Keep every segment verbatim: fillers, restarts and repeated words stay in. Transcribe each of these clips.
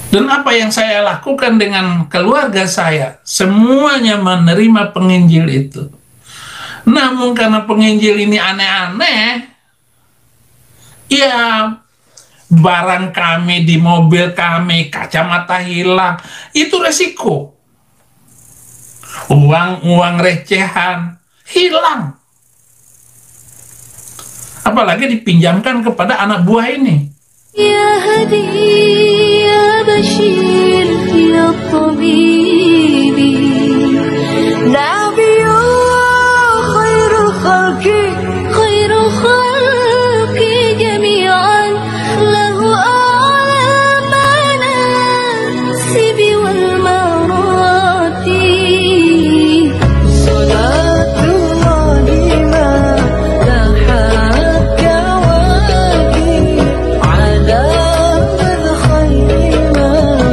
Dan apa yang saya lakukan dengan keluarga saya, semuanya menerima penginjil itu. Namun karena penginjil ini aneh-aneh, ya barang kami di mobil kami, kacamata hilang, itu resiko. Uang-uang recehan hilang. Apalagi dipinjamkan kepada anak buah ini. Ya hadi ya bashir ya tabibi nabiyullah khairul khalqi khairul khalqi jami'an lahu a'la manasibi wal marati salatullahi ma lahat kawaki ala man khairi ma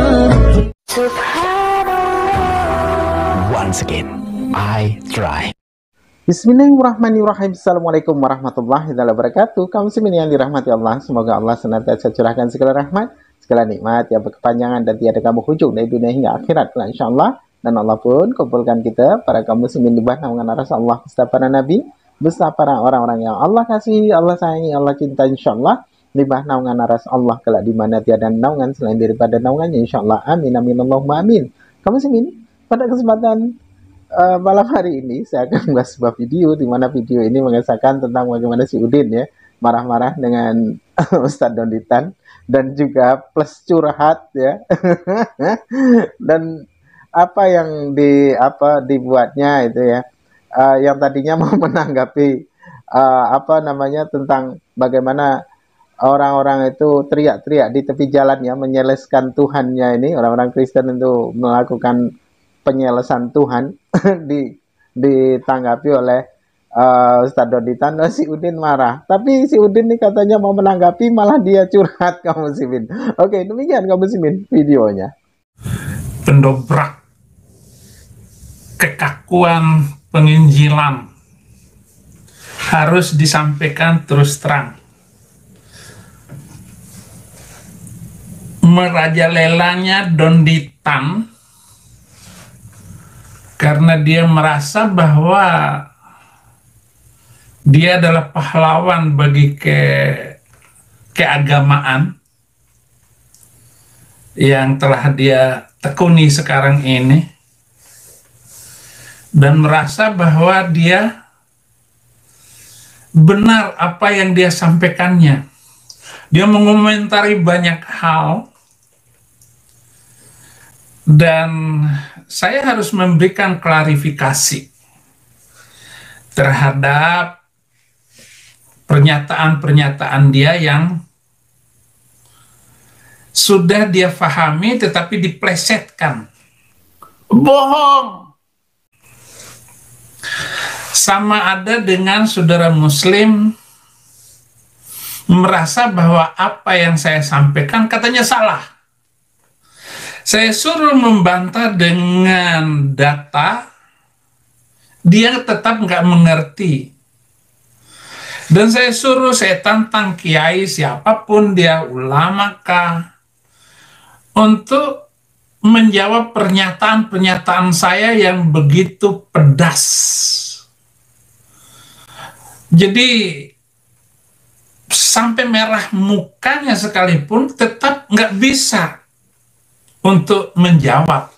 Once again, I try. Bismillahirrahmanirrahim. Assalamualaikum warahmatullahi wabarakatuh. Kaum muslimin yang dirahmati Allah, semoga Allah senantiasa curahkan segala rahmat, segala nikmat yang berkepanjangan dan tiada kamu hujung dari dunia hingga akhirat, insyaallah. Dan Allah pun kumpulkan kita para kaum muslimin di bawah naungan aras Allah beserta para nabi, beserta para orang-orang yang Allah kasihi, Allah sayangi, Allah cinta, insyaallah. Di bawah naungan aras Allah kelak di mana tiada naungan selain daripada naungannya, insyaallah. Amin amin Allahumma amin. Kaum muslimin, pada kesempatan Uh, malam hari ini saya akan membuat sebuah video di mana video ini mengesahkan tentang bagaimana si Udin ya marah-marah dengan Ustadz Donditan dan juga plus curhat ya dan apa yang di apa dibuatnya itu ya uh, yang tadinya mau menanggapi uh, apa namanya tentang bagaimana orang-orang itu teriak-teriak di tepi jalan ya menyelesaikan Tuhannya, ini orang-orang Kristen itu melakukan penyelesaian Tuhan di ditanggapi oleh uh, Ustadz Donditan. Si Udin marah, tapi si Udin nih katanya mau menanggapi malah dia curhat, kaum muslimin. Oke, demikian kaum muslimin videonya. Pendobrak kekakuan penginjilan harus disampaikan terus terang. Merajalelanya Donditan karena dia merasa bahwa dia adalah pahlawan bagi ke keagamaan yang telah dia tekuni sekarang ini, dan merasa bahwa dia benar apa yang dia sampaikannya. Dia mengomentari banyak hal, dan saya harus memberikan klarifikasi terhadap pernyataan-pernyataan dia yang sudah dia pahami tetapi diplesetkan. Bohong. Sama ada dengan saudara muslim merasa bahwa apa yang saya sampaikan katanya salah. Saya suruh membantah dengan data, dia tetap nggak mengerti. Dan saya suruh, saya tantang kiai siapapun dia, ulama kah, untuk menjawab pernyataan-pernyataan saya yang begitu pedas. Jadi sampai merah mukanya sekalipun tetap nggak bisa untuk menjawab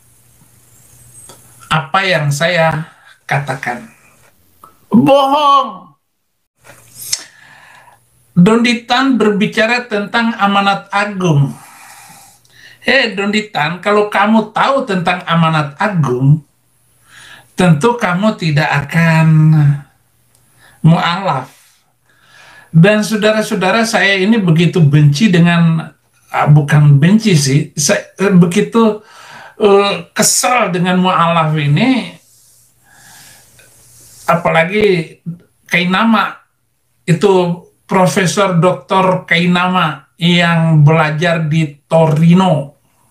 apa yang saya katakan. Bohong. Donditan berbicara tentang amanat agung. Hei Donditan, kalau kamu tahu tentang amanat agung, tentu kamu tidak akan mu'alaf. Dan saudara-saudara saya ini begitu benci dengan Uh, bukan benci sih, saya uh, begitu uh, kesal dengan mu'alaf ini, apalagi Kainama, itu Profesor Doktor Kainama yang belajar di Torino,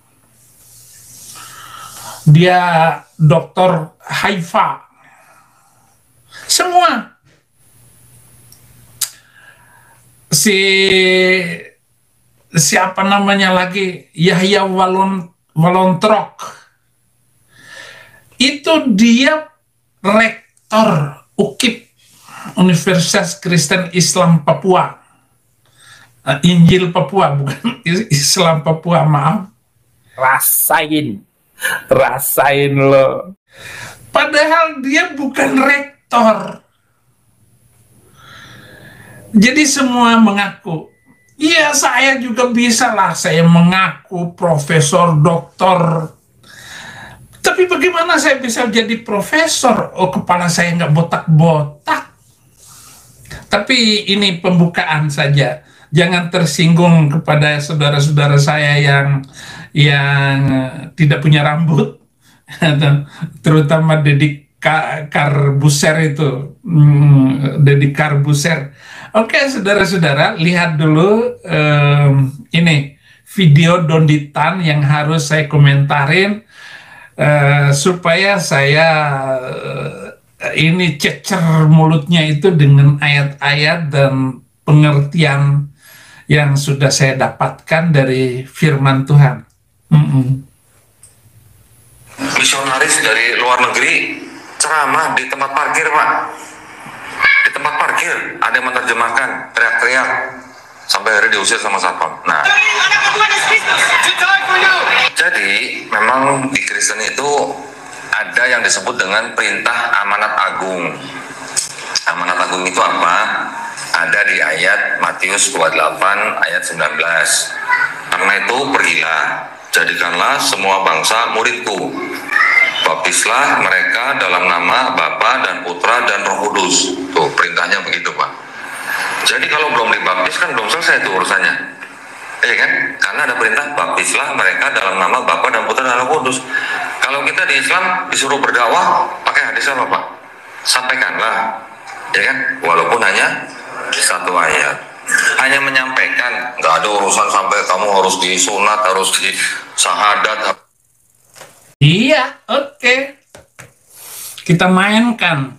dia Doktor Haifa, semua si siapa namanya lagi, Yahya Walon, Walontrok, itu dia rektor U K I P, Universitas Kristen Islam Papua, uh, Injil Papua, bukan Islam Papua, maaf. Rasain, rasain lo. Padahal dia bukan rektor. Jadi semua mengaku, iya saya juga bisa lah, saya mengaku profesor, doktor. Tapi bagaimana saya bisa jadi profesor? Oh, kepala saya nggak botak-botak. Tapi ini pembukaan saja. Jangan tersinggung kepada saudara-saudara saya yang yang tidak punya rambut, terutama Deddy Corbuzier itu, hmm, Deddy Corbuzier. Oke, saudara-saudara, lihat dulu um, ini video Donditan yang harus saya komentarin uh, supaya saya uh, ini cecer mulutnya itu dengan ayat-ayat dan pengertian yang sudah saya dapatkan dari firman Tuhan. Mm-mm. Misionaris dari luar negeri ceramah di tempat parkir, Pak. Di tempat parkir ada yang menerjemahkan, teriak-teriak sampai akhirnya diusir sama satpam. Nah, jadi memang di Kristen itu ada yang disebut dengan perintah amanat agung. Amanat agung itu apa? Ada di ayat Matius dua puluh delapan ayat sembilan belas. Karena itu pergilah, jadikanlah semua bangsa muridku. Baptislah mereka dalam nama Bapa dan Putra dan Roh Kudus. Tuh perintahnya begitu, Pak. Jadi kalau belum dibaptis kan belum selesai itu urusannya. Iya kan? Karena ada perintah baptislah mereka dalam nama Bapa dan Putra dan Roh Kudus. Kalau kita di Islam disuruh berdakwah pakai hadis apa, Pak? Sampaikanlah. Ya kan? Walaupun hanya satu ayat. Hanya menyampaikan, nggak ada urusan sampai kamu harus disunat, harus di syahadat. Iya, oke. Okay. Kita mainkan.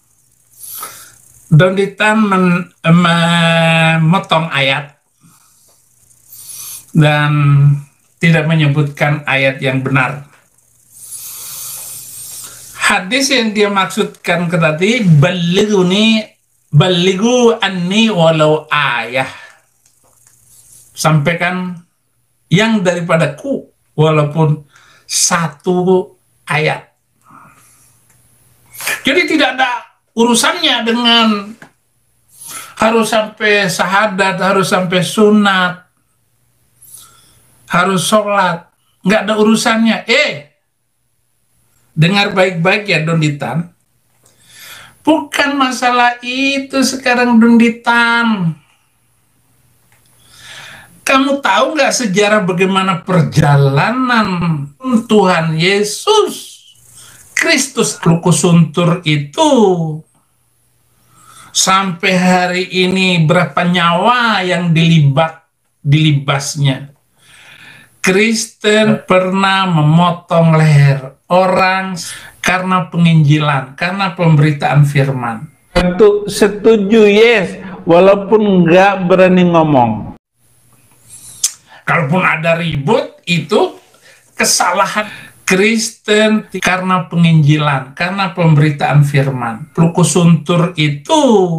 Donditan men- memotong ayat dan tidak menyebutkan ayat yang benar. Hadis yang dia maksudkan ke tadi, balighuni balighu anni walau ayah. Sampaikan yang daripadaku walaupun satu ayat. Jadi tidak ada urusannya dengan harus sampai syahadat, harus sampai sunat, harus sholat. Nggak ada urusannya. Eh, dengar baik-baik ya Donditan. Bukan masalah itu sekarang Donditan. Kamu tahu nggak sejarah bagaimana perjalanan Tuhan Yesus Kristus Lukusuntur itu sampai hari ini berapa nyawa yang dilibat dilibasnya? Kristen pernah memotong leher orang karena penginjilan, karena pemberitaan firman. Tentu setuju, yes, walaupun nggak berani ngomong. Kalaupun ada ribut, itu kesalahan Kristen karena penginjilan, karena pemberitaan firman. Lukusuntur itu,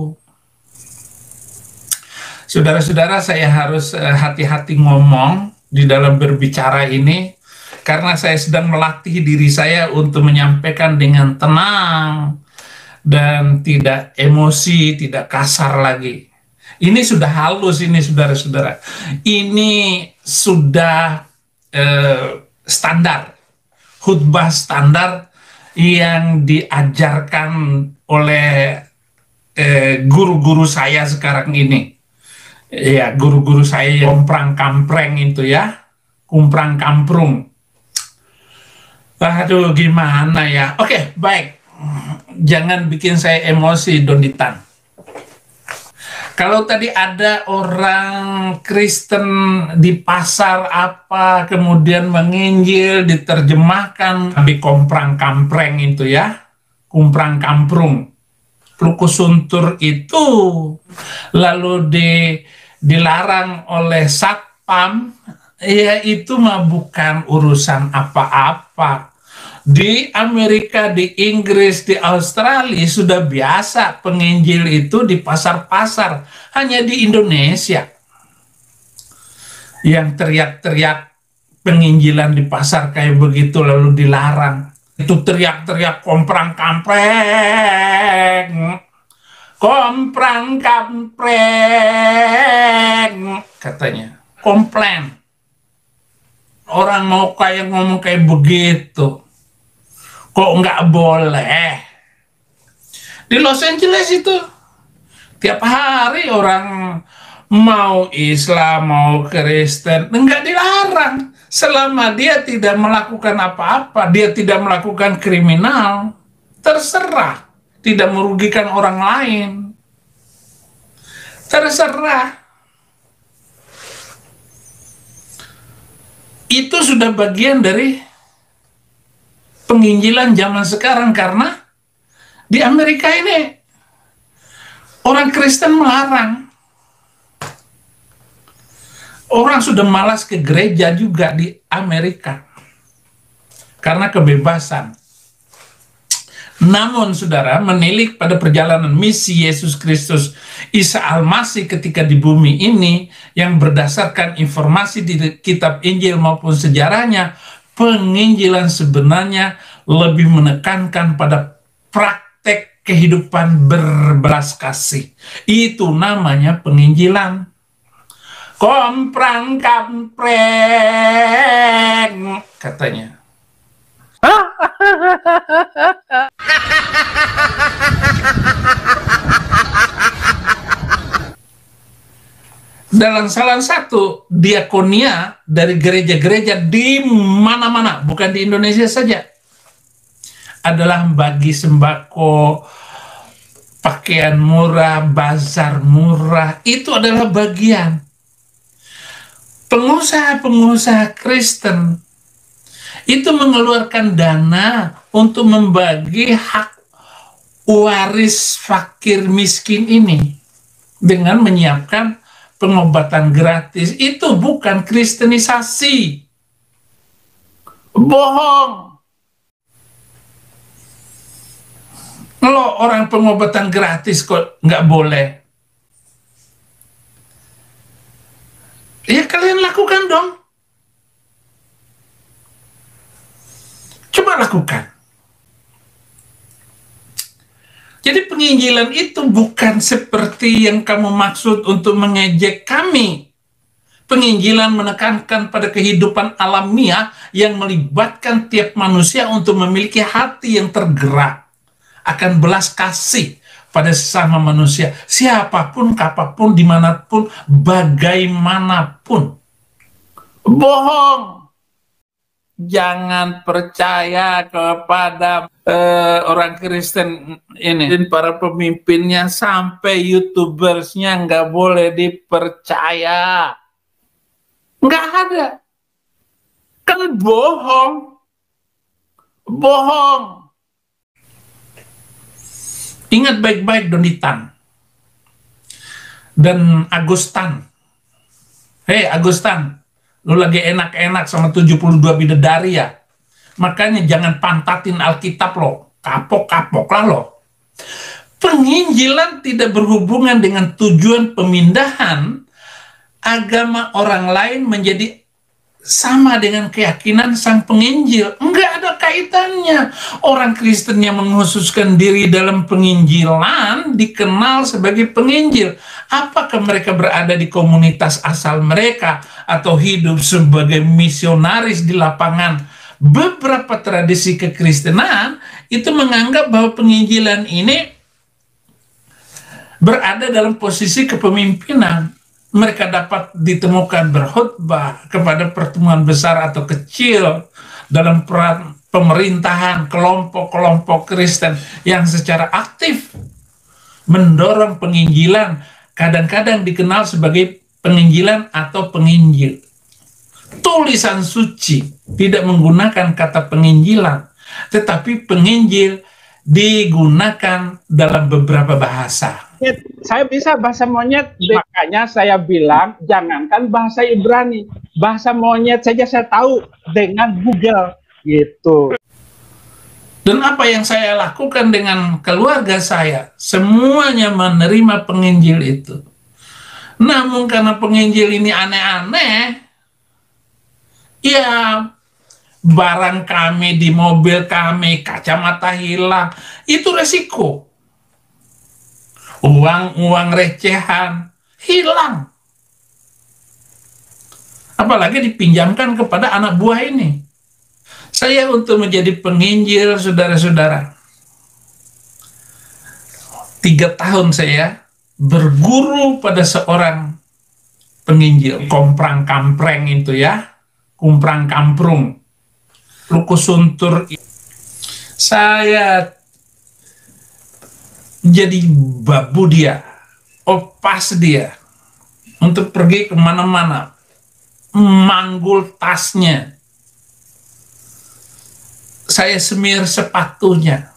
saudara-saudara, saya harus hati-hati ngomong di dalam berbicara ini, karena saya sedang melatih diri saya untuk menyampaikan dengan tenang dan tidak emosi, tidak kasar lagi. Ini sudah halus ini saudara-saudara. Ini sudah eh, standar, khutbah standar yang diajarkan oleh eh, guru-guru saya sekarang ini. Ya, guru-guru saya yang kumprang-kampreng itu ya, kumprang-kamprung. Aduh, gimana ya? Oke, baik. Jangan bikin saya emosi, Donditan. Kalau tadi ada orang Kristen di pasar apa, kemudian menginjil, diterjemahkan, di komprang-kampreng itu ya, kumprang-kamprung, Lukusuntur itu, lalu di, dilarang oleh Sat, satpam, ya itu mah bukan urusan apa-apa. Di Amerika, di Inggris, di Australia sudah biasa penginjil itu di pasar-pasar. Hanya di Indonesia yang teriak-teriak penginjilan di pasar kayak begitu lalu dilarang. Itu teriak-teriak komprang-kampreng, komprang-kampreng, katanya. Komplain. Orang mau kayak ngomong kayak begitu. Kok nggak boleh? Di Los Angeles itu tiap hari orang mau Islam, mau Kristen, nggak dilarang. Selama dia tidak melakukan apa-apa, dia tidak melakukan kriminal, terserah. Tidak merugikan orang lain. Terserah. Itu sudah bagian dari penginjilan zaman sekarang, karena di Amerika ini orang Kristen melarang. Orang sudah malas ke gereja juga di Amerika karena kebebasan. Namun saudara, menilik pada perjalanan misi Yesus Kristus Isa Al-Masih ketika di bumi ini yang berdasarkan informasi di kitab Injil maupun sejarahnya, penginjilan sebenarnya lebih menekankan pada praktek kehidupan berbelas kasih. Itu namanya penginjilan. Komprang kampreng, katanya. Dalam salah satu diakonia dari gereja-gereja di mana-mana, bukan di Indonesia saja, adalah bagi sembako, pakaian murah, bazar murah. Itu adalah bagian. Pengusaha-pengusaha Kristen itu mengeluarkan dana untuk membagi hak waris fakir miskin ini dengan menyiapkan pengobatan gratis. Itu bukan kristenisasi. Bohong. Lo orang pengobatan gratis kok nggak boleh? Ya kalian lakukan dong. Coba lakukan. Jadi penginjilan itu bukan seperti yang kamu maksud untuk mengejek kami. Penginjilan menekankan pada kehidupan alamiah yang melibatkan tiap manusia untuk memiliki hati yang tergerak akan belas kasih pada sesama manusia, siapapun, kapanpun, dimanapun, bagaimanapun. Bohong. Jangan percaya kepada uh, orang Kristen ini dan para pemimpinnya, sampai YouTubersnya nggak boleh dipercaya. Nggak ada. Kan bohong. Bohong. Ingat baik-baik Donitan dan Agustan. Hei Agustan, lu lagi enak-enak sama tujuh puluh dua bidadari ya? Makanya jangan pantatin Alkitab lo, kapok-kapok lah lo. Penginjilan tidak berhubungan dengan tujuan pemindahan agama orang lain menjadi sama dengan keyakinan sang penginjil. Enggak ada kaitannya. Orang Kristen yang mengkhususkan diri dalam penginjilan dikenal sebagai penginjil. Apakah mereka berada di komunitas asal mereka atau hidup sebagai misionaris di lapangan? Beberapa tradisi kekristenan itu menganggap bahwa penginjilan ini berada dalam posisi kepemimpinan. Mereka dapat ditemukan berkhutbah kepada pertemuan besar atau kecil dalam peran pemerintahan kelompok-kelompok Kristen yang secara aktif mendorong penginjilan, kadang-kadang dikenal sebagai penginjilan atau penginjil. Tulisan suci tidak menggunakan kata penginjilan, tetapi penginjil digunakan dalam beberapa bahasa. monyet. Saya bisa bahasa monyet, makanya saya bilang jangankan bahasa Ibrani, bahasa monyet saja saya tahu dengan Google gitu. Dan apa yang saya lakukan dengan keluarga saya, semuanya menerima penginjil itu. Namun karena penginjil ini aneh-aneh, ya barang kami di mobil kami, kacamata hilang, itu resiko. Uang-uang recehan hilang. Apalagi dipinjamkan kepada anak buah ini. Saya untuk menjadi penginjil, saudara-saudara, tiga tahun saya berguru pada seorang penginjil, komprang kampreng itu ya, kumprang kamprung, luku suntur. Saya jadi babu dia, opas dia, untuk pergi kemana-mana, manggul tasnya, saya semir sepatunya.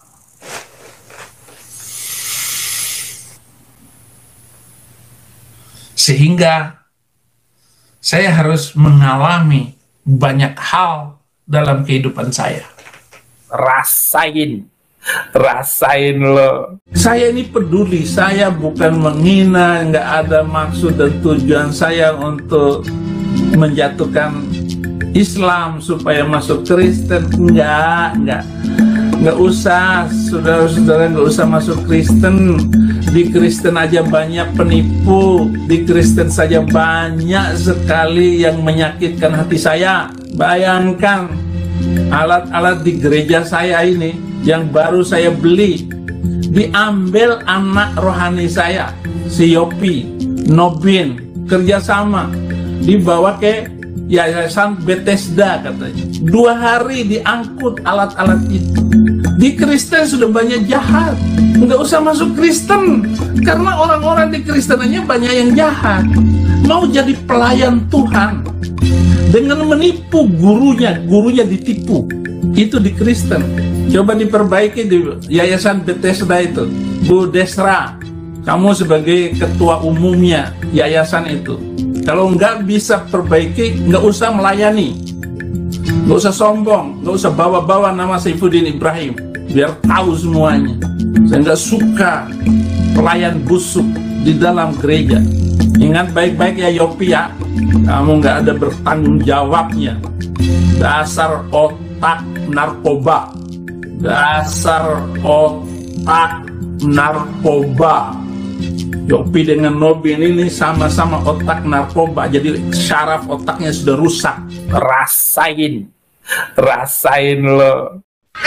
Sehingga saya harus mengalami banyak hal dalam kehidupan saya. Rasain, rasain lo. Saya ini peduli, saya bukan menghina, nggak ada maksud dan tujuan saya untuk menjatuhkan Islam supaya masuk Kristen, enggak, enggak, enggak usah, saudara-saudara, enggak usah masuk Kristen. Di Kristen aja banyak penipu, di Kristen saja banyak sekali yang menyakitkan hati saya. Bayangkan alat-alat di gereja saya ini yang baru saya beli, diambil anak rohani saya, si Yopi, Nobin, kerjasama, dibawa ke Yayasan Bethesda katanya. Dua hari diangkut alat-alat itu. Di Kristen sudah banyak jahat. Nggak usah masuk Kristen. Karena orang-orang di Kristen aja banyak yang jahat. Mau jadi pelayan Tuhan dengan menipu gurunya, gurunya ditipu. Itu di Kristen. Coba diperbaiki di Yayasan Bethesda itu. Bu Desra, kamu sebagai ketua umumnya yayasan itu, kalau nggak bisa perbaiki, nggak usah melayani, nggak usah sombong, nggak usah bawa-bawa nama Saifuddin Ibrahim, biar tahu semuanya. Saya nggak suka pelayan busuk di dalam gereja. Ingat baik-baik ya Yopi ya, kamu nggak ada bertanggung jawabnya. Dasar otak narkoba, dasar otak narkoba. Yopi dengan Nobin ini sama-sama otak narkoba, jadi syaraf otaknya sudah rusak. Rasain, rasain lo.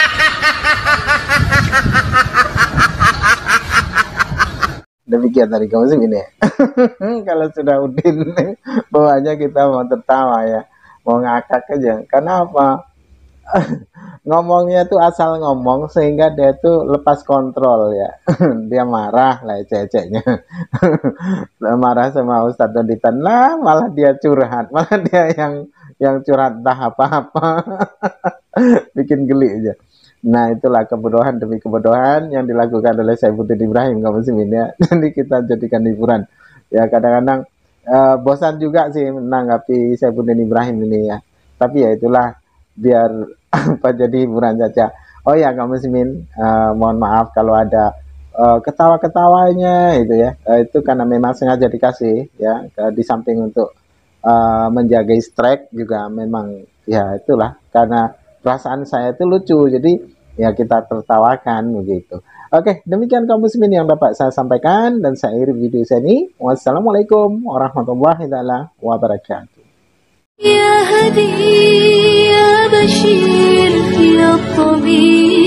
Demikian tadi kamu sih ini. Kalau sudah Udin bawahnya kita mau tertawa ya, mau ngakak aja. Karena apa? Ngomongnya tuh asal ngomong sehingga dia tuh lepas kontrol ya. Dia marah lah ceceknya. Marah sama Ustadz Doditan lah, malah dia curhat, malah dia yang yang curhat entah apa-apa. Bikin geli aja. Nah, itulah kebodohan demi kebodohan yang dilakukan oleh Saifuddin Ibrahim kamu muslimin ya. Jadi kita jadikan hiburan. Ya kadang-kadang uh, bosan juga sih menanggapi Saifuddin Ibrahim ini ya. Tapi ya itulah, biar apa jadi hiburan saja. Oh ya kamu muslimin, uh, mohon maaf kalau ada uh, ketawa-ketawanya itu ya. Uh, itu karena memang sengaja dikasih ya, ke, di samping untuk uh, menjaga strike juga memang ya itulah karena perasaan saya itu lucu, jadi ya kita tertawakan begitu. Oke, demikian kaum muslimin yang dapat saya sampaikan dan saya akhiri video saya ini. Wassalamualaikum warahmatullahi wabarakatuh. يا هدي يا بشير يا طبيب